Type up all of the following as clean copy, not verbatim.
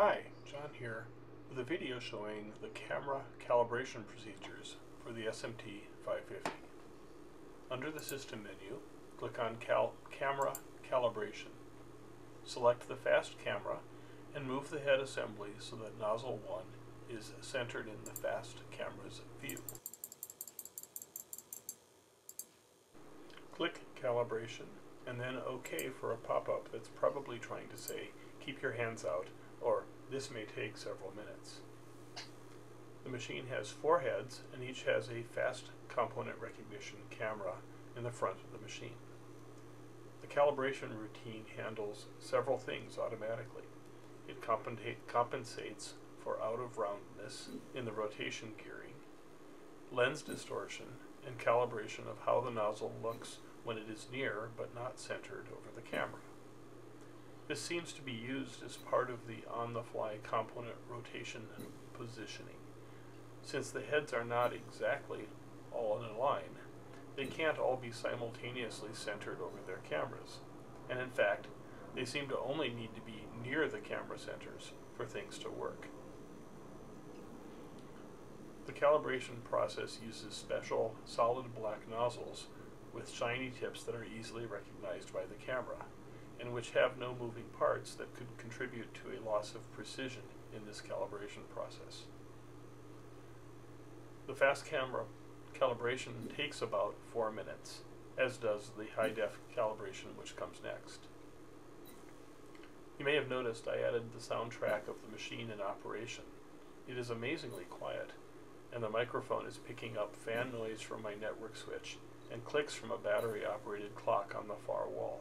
Hi, John here with a video showing the camera calibration procedures for the SMT550. Under the System menu, click on Camera Calibration. Select the fast camera and move the head assembly so that nozzle 1 is centered in the fast camera's view. Click Calibration and then OK for a pop-up that's probably trying to say, keep your hands out, or this may take several minutes. The machine has 4 heads and each has a fast component recognition camera in the front of the machine. The calibration routine handles several things automatically. It compensates for out-of-roundness in the rotation gearing, lens distortion, and calibration of how the nozzle looks when it is near but not centered over the camera. This seems to be used as part of the on-the-fly component rotation positioning. Since the heads are not exactly all in a line, they can't all be simultaneously centered over their cameras, and in fact, they seem to only need to be near the camera centers for things to work. The calibration process uses special solid black nozzles with shiny tips that are easily recognized by the camera, and which have no moving parts that could contribute to a loss of precision in this calibration process. The fast camera calibration takes about 4 minutes, as does the high-def calibration, which comes next. You may have noticed I added the soundtrack of the machine in operation. It is amazingly quiet, and the microphone is picking up fan noise from my network switch and clicks from a battery-operated clock on the far wall.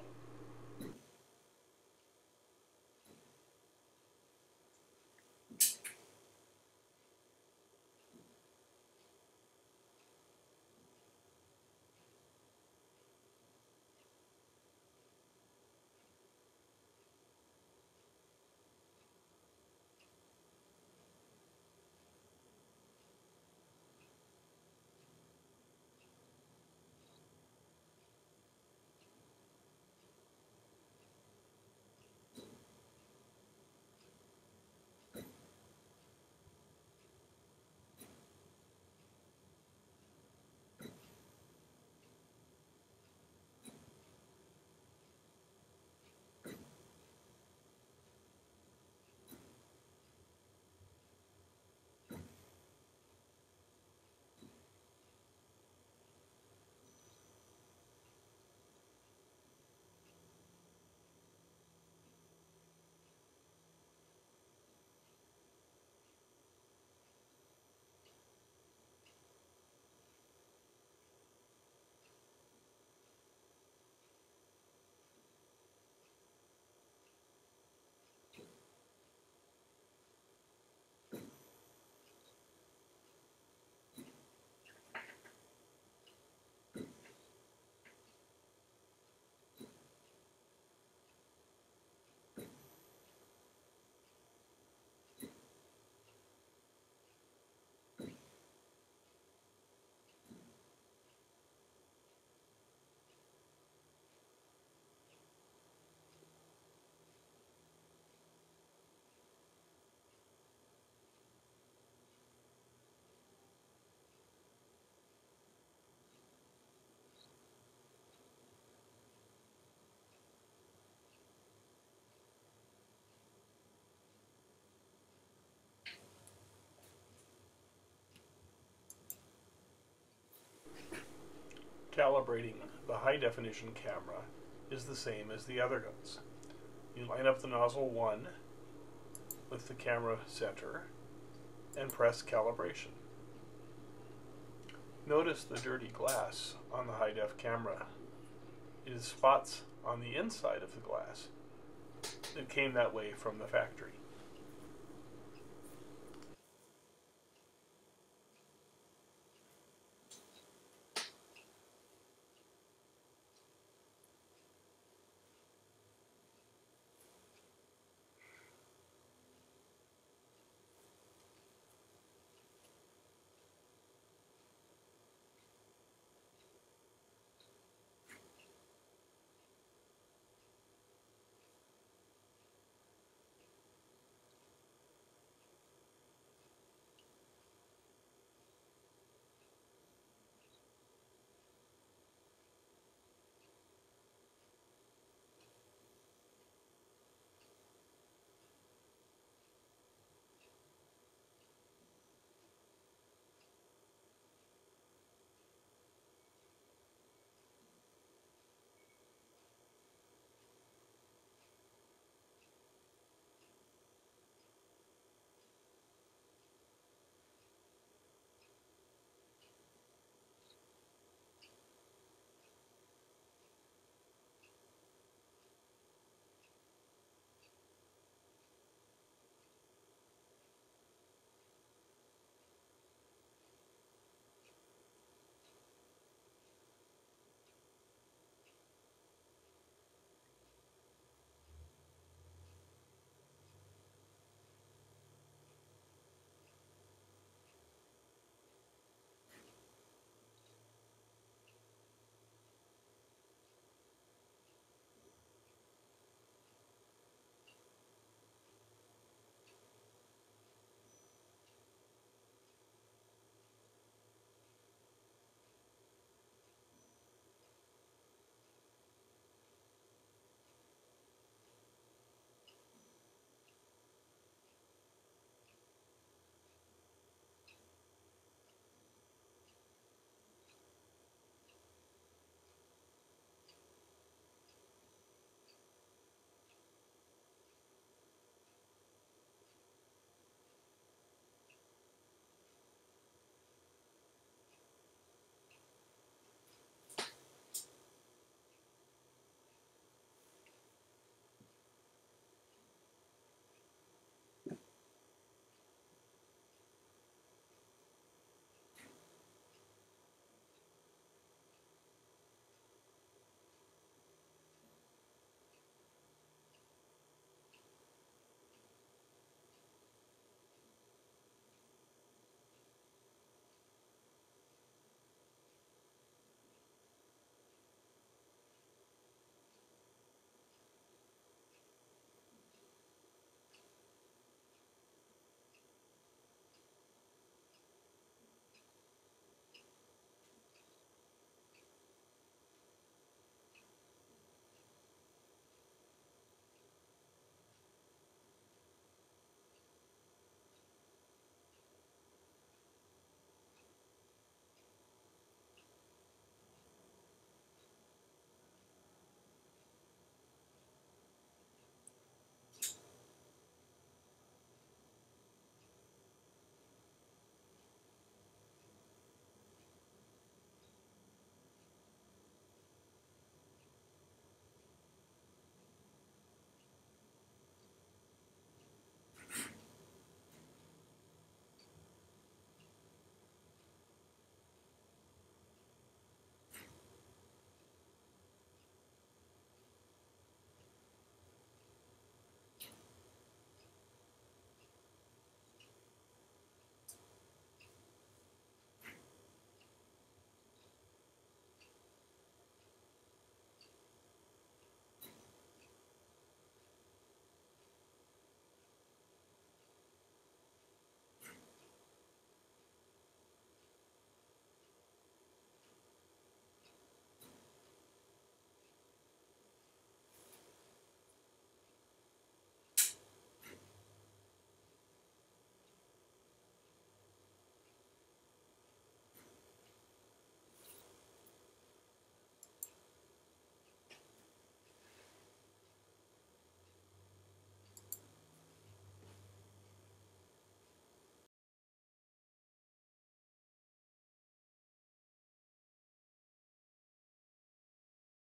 Calibrating the high-definition camera is the same as the other guns. You line up the nozzle 1 with the camera center and press calibration. Notice the dirty glass on the high-def camera. It is spots on the inside of the glass. It came that way from the factory.